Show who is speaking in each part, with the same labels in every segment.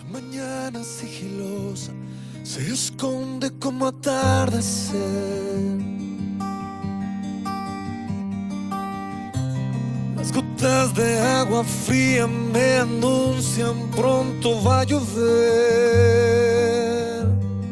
Speaker 1: Mañana sigilosa se esconde como atardecer. Las gotas de agua fría me anuncian pronto va a llover.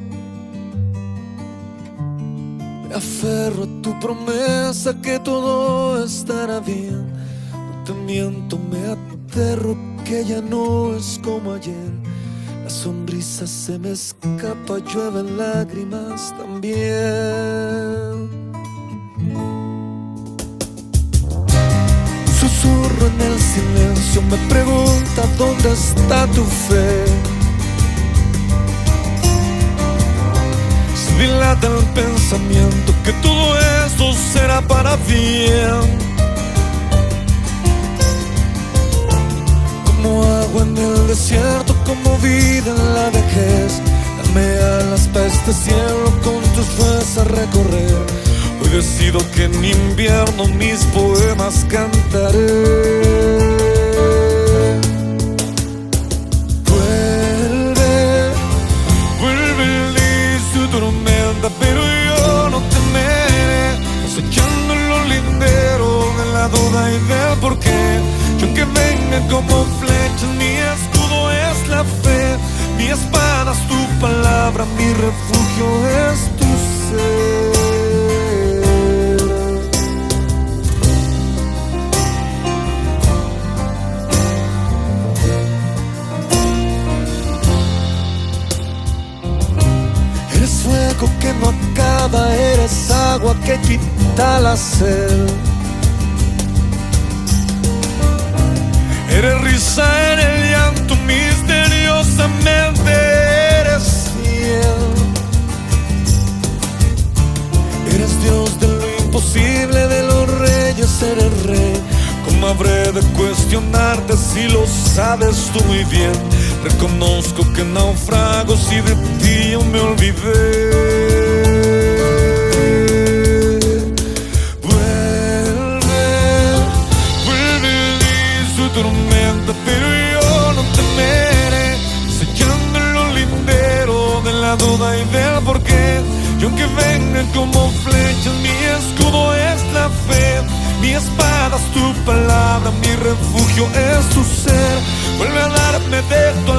Speaker 1: Me aferro a tu promesa que todo estará bien. No te miento, me aterro que ya no es como ayer. La sonrisa se me escapa, llueven lágrimas también. Un susurro en el silencio me pregunta dónde está tu fe. Se dilata el pensamiento que todo esto será para bien. Como agua en el desierto, como vida en la vejez. Dame alas para este cielo, con tus fuerzas recorrer. Hoy decido que en invierno mis poemas cantaré. Vuelve, vuelve su tormenta, pero yo no temeré. Acechando en los linderos de la duda y del porqué. Yo aunque venga como flechas, mi escudo es la fe. Mi espada es tu palabra, mi refugio es tu ser. Eres fuego que no acaba, eres agua que quita la sed. Eres risa en el llanto, misteriosamente eres fiel. Eres Dios de lo imposible, de los reyes eres rey. ¿Cómo habré de cuestionarte si lo sabes tú muy bien? Reconozco que naufrago si de ti yo me olvidé. Tormenta, pero yo no temeré. Sellando en los linderos de la duda y del porqué. Y aunque vengan como flechas, mi escudo es la fe. Mi espada es tu palabra, mi refugio es tu ser. Vuelve a darme de tu